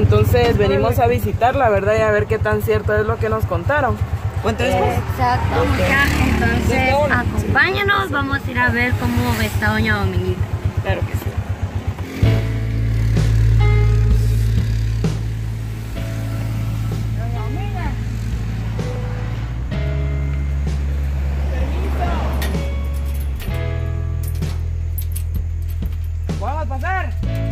Entonces venimos a visitarla, ¿verdad? Y a ver qué tan cierto es lo que nos contaron. ¿Cuánto es? Exacto, mucha. Entonces, acompáñanos, vamos a ir a ver cómo está doña Dominguita. Claro que sí. Doña Dominga. Permiso. ¿Podemos pasar?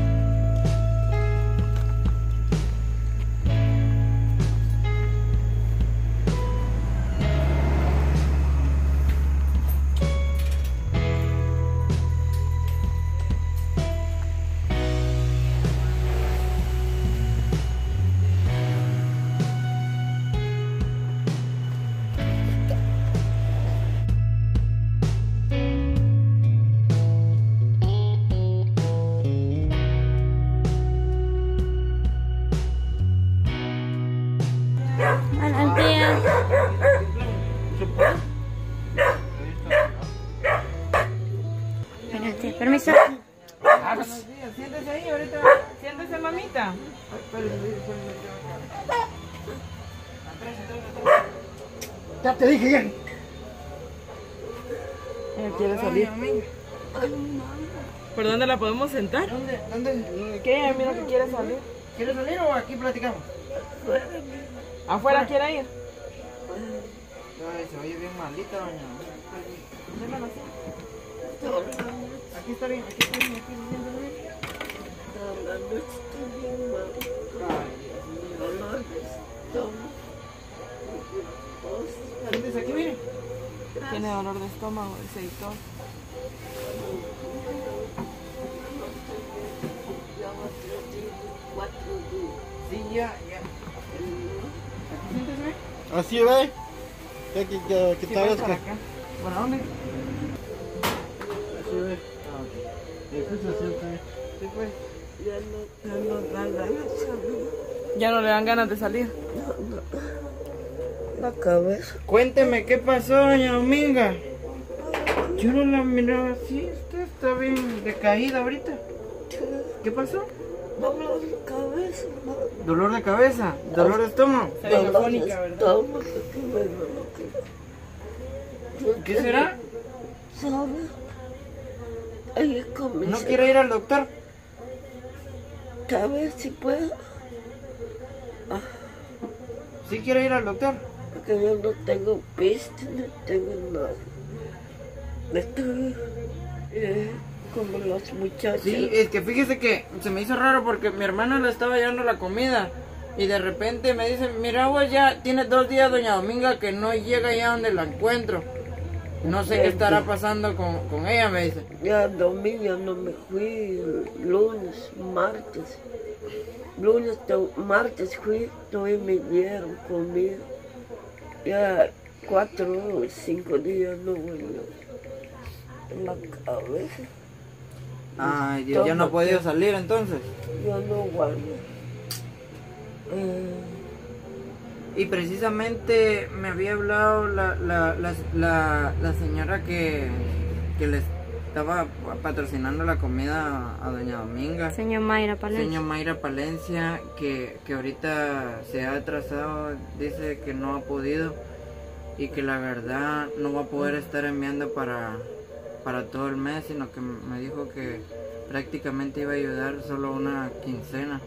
Buenos días. Buenos días, permiso. Buenos días, siéntese ahí ahorita. Siéntese, mamita. Ya te dije bien. Ella quiere salir. ¿Por dónde la podemos sentar? ¿Dónde? ¿Qué? Mira que quiere salir. ¿Quieres salir o aquí platicamos? ¿Afuera quiere ir? Ay, se oye bien maldita, doña. Déjala así. Aquí está bien, aquí está bien, aquí siéntese bien. Siéntese aquí, mire. Tiene dolor de estómago, dice y todo. Sí, ya. Aquí siéntese bien. Así ve. Que Sí, tal vez para acá. ¿Para dónde? Así ve. Y aquí se siente. Sí, pues. Ya no le dan ganas de salir. La cabeza. Cuénteme, ¿qué pasó, doña Dominga? Yo no la miraba así, usted está bien decaída ahorita. ¿Qué pasó? Dolor de cabeza. ¿Dolor de cabeza? ¿Dolor de estómago? Se ve afónica, ¿verdad? ¿Qué será? ¿Sabes? Ahí comienza. ¿No quiere ir al doctor? A ver si puedo. ¿Sí quiere ir al doctor? Porque yo no tengo pista, no tengo nada. Estoy como los muchachos. Sí, es que fíjese que se me hizo raro porque mi hermana le estaba llevando la comida y de repente me dice, mira vos ya tiene 2 días doña Dominga que no llega allá donde la encuentro. No sé qué estará pasando con ella, me dice. Ya domingo no me fui, lunes, martes. Lunes, martes fui, todavía me dieron comida. Ya 4 o 5 días no voy en la cabeza. Ah, ya no ha podido salir entonces. Yo no guardo. Y precisamente me había hablado la señora que le estaba patrocinando la comida a doña Dominga. Señor Mayra Palencia. Señor Mayra Palencia, que ahorita se ha atrasado, dice que no ha podido y que la verdad no va a poder estar enviando para todo el mes, sino que me dijo que prácticamente iba a ayudar solo una quincena.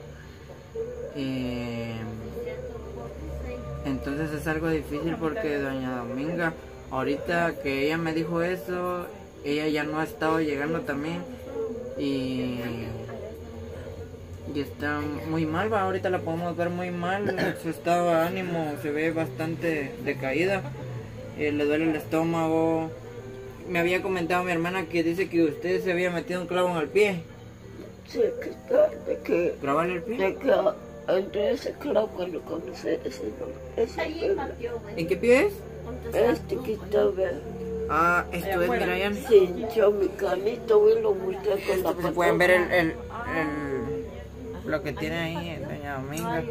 Entonces es algo difícil porque doña Dominga, ahorita que ella me dijo eso, ella ya no ha estado llegando también y está muy mal, va, ahorita la podemos ver muy mal, su estado de ánimo se ve bastante decaída, le duele el estómago. Me había comentado mi hermana que dice que usted se había metido un clavo en el pie. Sí, que está, de que... ¿Clavarle el pie? De que entre ese clavo cuando conocí ese ¿En qué pie es? este que está verde. Ah, esto es, mira ya. Se hinchó mi canito y lo busqué con la Se pueden ver lo que tiene ahí doña Dominga.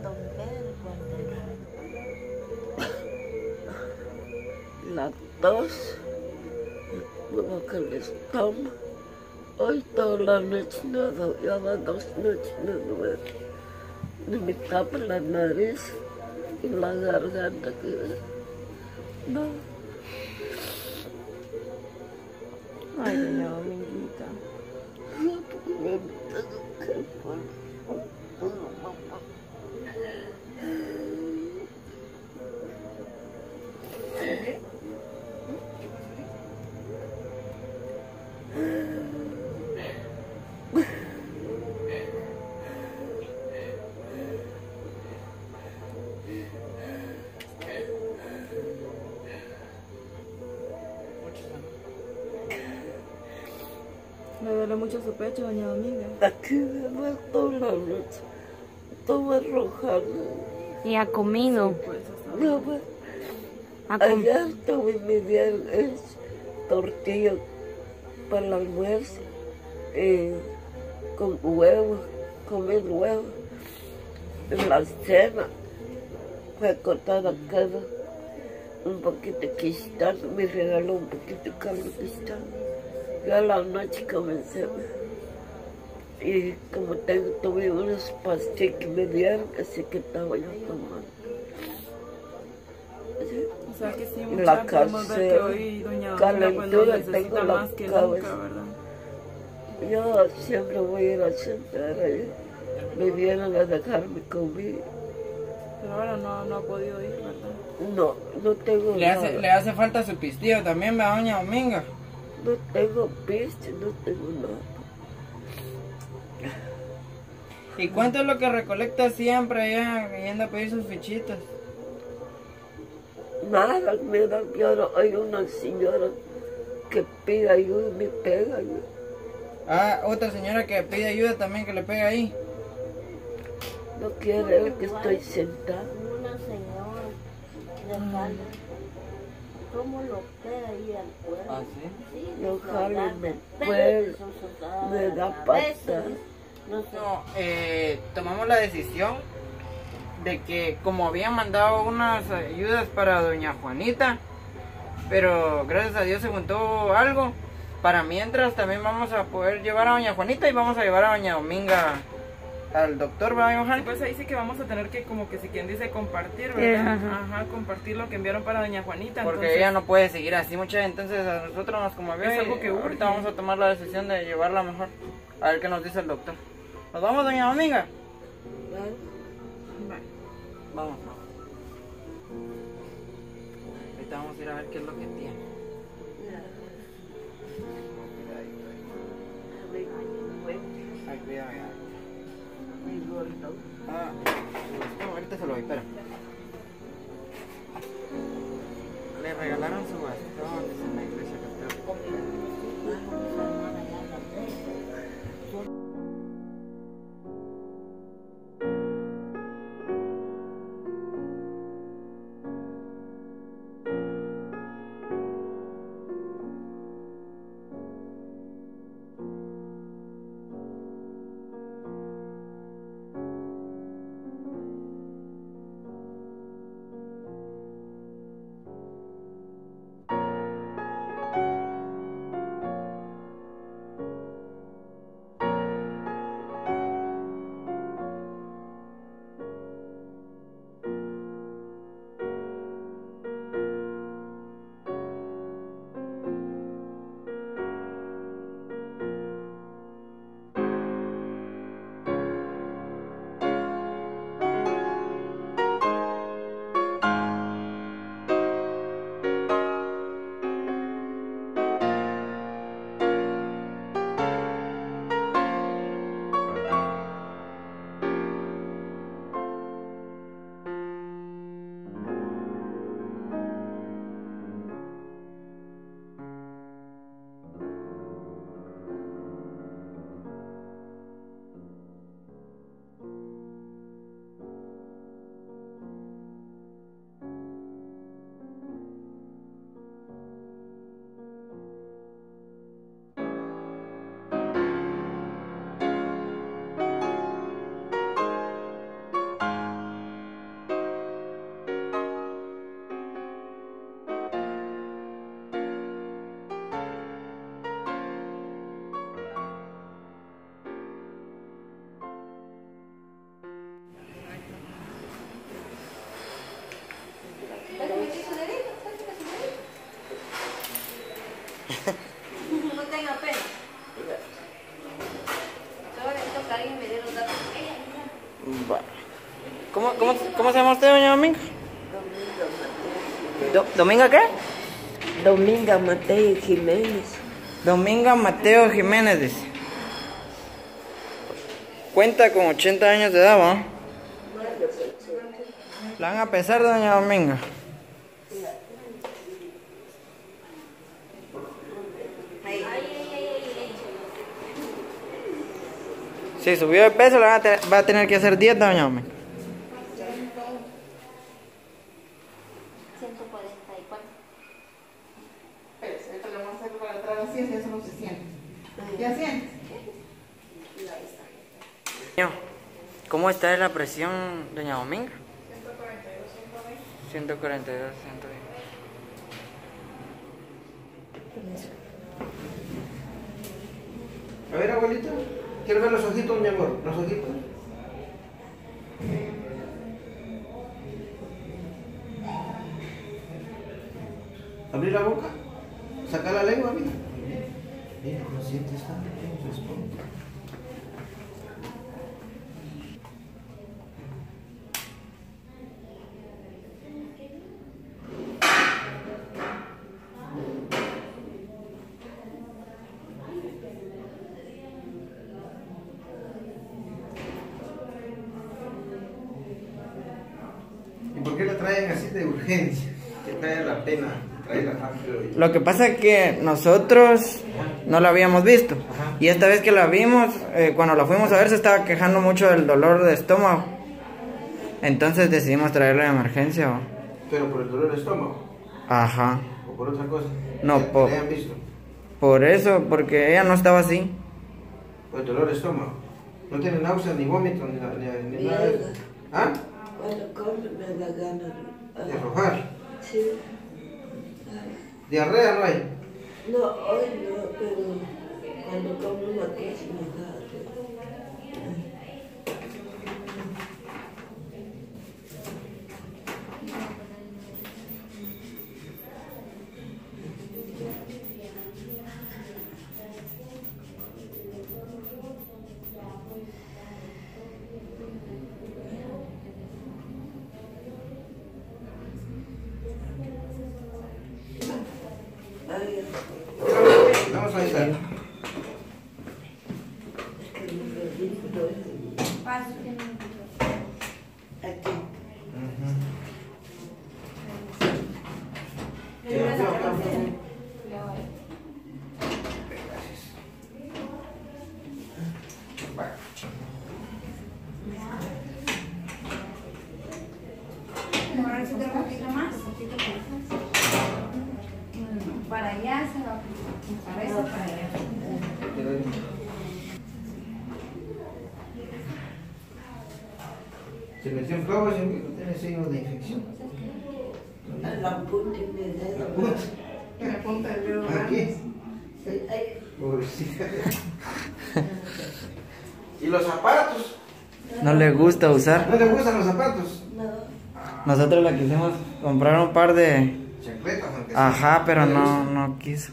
La tos, como que el estómago. Hoy toda la noche no, ya va 2 noches no duermo. y me tapa la nariz y la garganta. No, Ay, doña Dominguita. me tengo que poner. Me duele mucho su pecho, doña Dominga. Aquí me duele toda la noche, todo arrojado. Y ha comido. Pues hasta No, pues, Ha com- ayer tuve mi día tortilla para el almuerzo, con huevos, comí huevos. En la cena fue cortada cada un poquito de cristal, me regaló un poquito de carne cristal. Yo a la noche comencé, y como tuve unos pastillas que me dieron, así que estaba yo tomando. Sí. O sea que sí, La mucha podemos ver que casera, hoy doña Dominga pues nos calentura, necesita tengo la más que cabeza. nunca, ¿verdad? Yo siempre voy a ir a sentar ahí. Me vienen a dejarme comer. Pero ahora no ha podido ir, ¿verdad? No, no tengo Le nada. le hace falta su pistillo también, ¿verdad, doña Dominga? No tengo piste, no tengo nada. ¿Y cuánto es lo que recolecta siempre allá yendo a pedir sus fichitas? Nada, me da miedo. Hay una señora que pide ayuda y me pega. Ah, otra señora que pide ayuda también que le pega ahí. No quiere él que estoy sentada. Una señora de jale. ¿Cómo lo pega ahí al cuerpo? ¿Ah, sí? Sí, Yo lo jalo y agarra, me pero puedo, eso se da me da a pata. veces, no sé. No, tomamos la decisión de que como habían mandado unas ayudas para doña Juanita, pero gracias a Dios se juntó algo, para mientras también vamos a poder llevar a doña Juanita y vamos a llevar a doña Dominga al doctor, ¿verdad, Y Johan? pues ahí sí que vamos a tener que, como que si quien dice, compartir, ¿verdad? Ajá, compartir lo que enviaron para doña Juanita. Porque entonces, ella no puede seguir así mucha, entonces a nosotros nos conmovió Es y algo que urge. ahorita vamos a tomar la decisión de llevarla mejor, a ver qué nos dice el doctor. ¿Nos vamos, doña Dominga? Vale. Vamos. Ahorita vamos a ir a ver qué es lo que tiene. Ay, cuidado, ya. Ah, no, ahorita se lo doy, espera. Le regalaron su bastón, dice en la iglesia católica. No tenga pena. Solo necesito que alguien me dé los datos. ¿Cómo se llama usted, doña Dominga? ¿Dominga qué? Dominga Mateo Jiménez. Dominga Mateo Jiménez, dice. Cuenta con 80 años de edad, ¿no? ¿La van a pesar, doña Dominga? Si subió de peso, va a tener que hacer dieta, doña Dominga. 144. Esto le vamos a hacer para atrás así, eso no se siente. ¿Ya sientes? ¿Cómo está la presión, doña Dominga? 142, 110. A ver, abuelita, quiero ver los ojitos, mi amor, los ojitos. Abrir la boca, sacar la lengua, mira. Mira, no sientes tanto, responde. ¿Y por qué la traen así de urgencia? Que trae la pena, trae la rápido. Lo que pasa es que nosotros no la habíamos visto. Y esta vez que la vimos, cuando la fuimos a ver, se estaba quejando mucho del dolor de estómago. Entonces decidimos traerla de emergencia. ¿O? Pero por el dolor de estómago. Ajá. ¿O por otra cosa? No, ¿Que la hayan visto? Por eso, porque ella no estaba así. Por el dolor de estómago. No tiene náuseas ni vómitos ni nada de eso. ¿Ah? Cuando come me da ganas De arrojar. Sí. Diarrea no hay. No, hoy no, pero cuando como una cosa me da. Vamos a estar. Aquí. Para allá se va. Para eso, para allá. Se metió un clavo y tiene signos de infección. La punta y me da. La punta. En la punta del dedo. Aquí. Ay, Pobrecita. ¿Y los zapatos? No le gusta usar. ¿No te gustan los zapatos? Nosotros le quisimos comprar un par de... Chancletas, aunque sea. Ajá, pero le gusta? no quiso.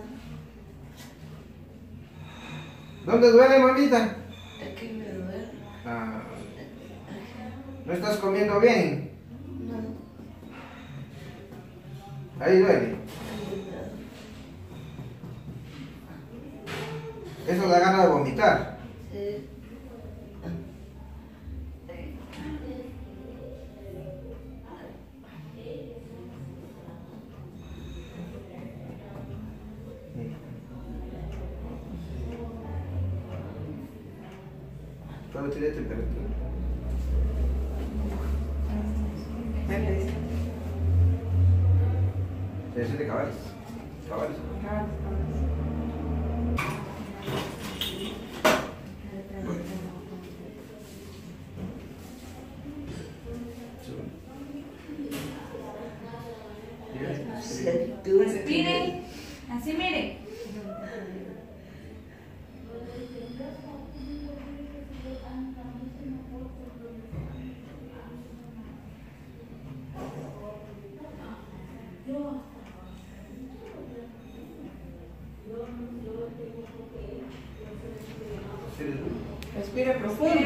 ¿Dónde duele, mamita? aquí me duele. Ah. ¿No estás comiendo bien? Ahí duele. Eso da ganas de vomitar. Sí. Solo tiene temperatura. Debe ser de cabales. Cabales. Respire. Así mire. Respire profundo.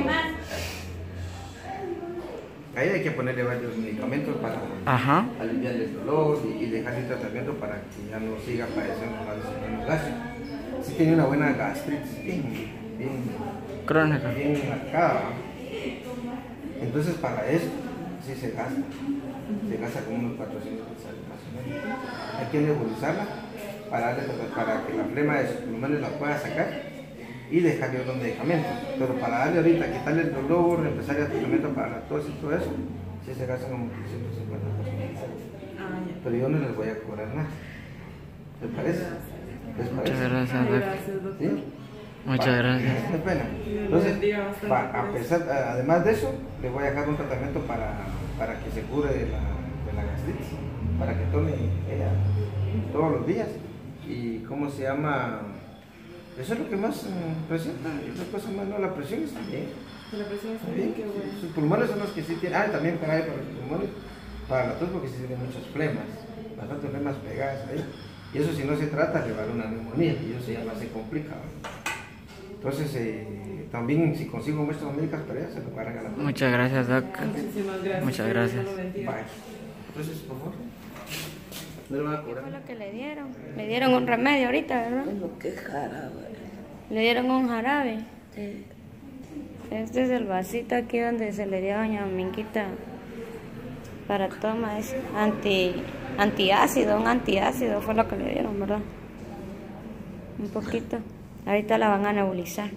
Ahí hay que ponerle varios medicamentos para aliviar el dolor y dejar el tratamiento para que ya no siga padeciendo más gástrico. Si tiene una buena gastritis, bien crónica, bien marcada. Entonces para eso sí se gasta como unos 400 pesos más o menos. Hay que nebulizarla para que la flema de sus pulmones la pueda sacar y dejarle unos medicamentos. Pero para darle ahorita, quitarle el dolor, empezar el tratamiento para la tos y todo eso, sí se gastan como 350 pesos. Pero yo no les voy a cobrar nada. ¿Les parece? Muchas gracias, doctor. ¿Sí? Muchas gracias. No hay pena. Entonces, además de eso, le voy a dejar un tratamiento para que se cure de la gastritis, para que tome ella todos los días. Y ¿cómo se llama? Eso es lo que más presenta, y las cosas más no, la presión está bien. La presión está bien, qué bueno. Sus pulmones son los que sí tienen, también para los pulmones, para la tos porque sí tienen muchas flemas, bastantes flemas pegadas ahí. Y eso si no se trata le va a dar una neumonía, y eso ya más se complica. Entonces, también si consigo muestras médicas para ella, se lo van a ganar. Muchas gracias, doc. Muchísimas gracias. Muchas gracias. Bye. Entonces, por favor. No le van a cobrar. ¿Qué fue lo que le dieron? Le dieron un remedio ahorita, ¿verdad? Como que jarabe. Le dieron un jarabe. Sí. Este es el vasito aquí donde se le dio a doña Minguita para toma. Es antiácido, un antiácido fue lo que le dieron, ¿verdad? Un poquito. Ahorita la van a nebulizar.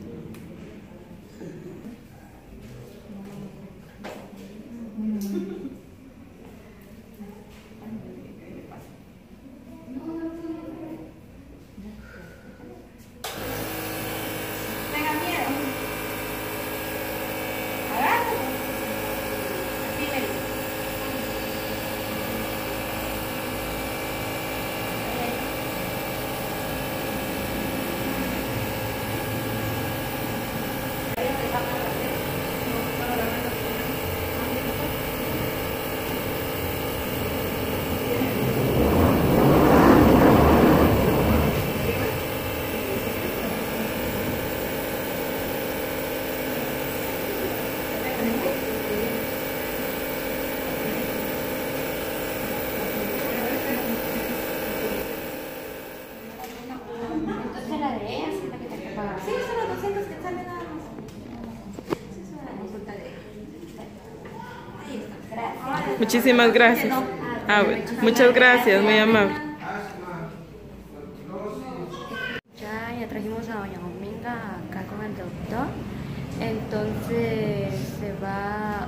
Muchísimas gracias. Bueno, muchas gracias, muy amable. Ya trajimos a doña Dominga acá con el doctor. Entonces se va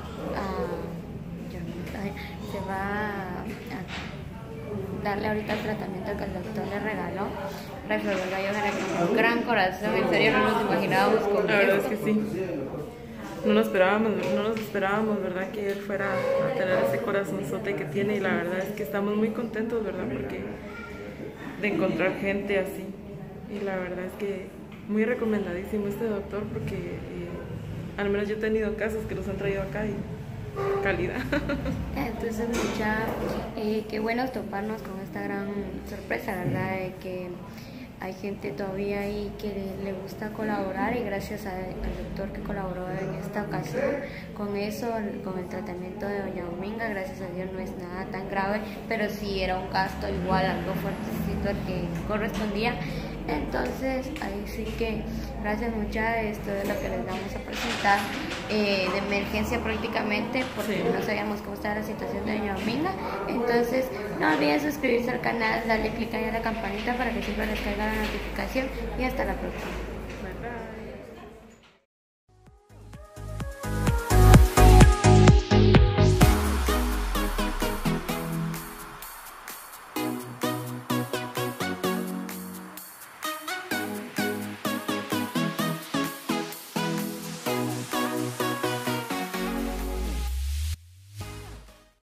a darle ahorita el tratamiento que el doctor le regaló. Resolver Gallo con un gran corazón, en serio no nos imaginábamos con La verdad es que sí. No nos esperábamos, ¿verdad? Que él fuera a tener ese corazonzote que tiene, y la verdad es que estamos muy contentos, ¿verdad? Porque de encontrar gente así. Y la verdad es que muy recomendadísimo este doctor porque al menos yo he tenido casos que los han traído acá y calidad. Entonces qué bueno toparnos con esta gran sorpresa, ¿verdad? De que hay gente todavía ahí que le gusta colaborar, y gracias al doctor que colaboró en esta ocasión con eso, con el tratamiento de doña Dominga, gracias a Dios no es nada tan grave, pero sí era un gasto igual, algo fuertecito al que correspondía. Entonces ahí sí que gracias muchas, esto es lo que les vamos a presentar de emergencia prácticamente, porque no sabíamos cómo estaba la situación de doña Dominga. Entonces no olviden suscribirse al canal, darle clic ahí a la campanita para que siempre les caiga la notificación, y hasta la próxima.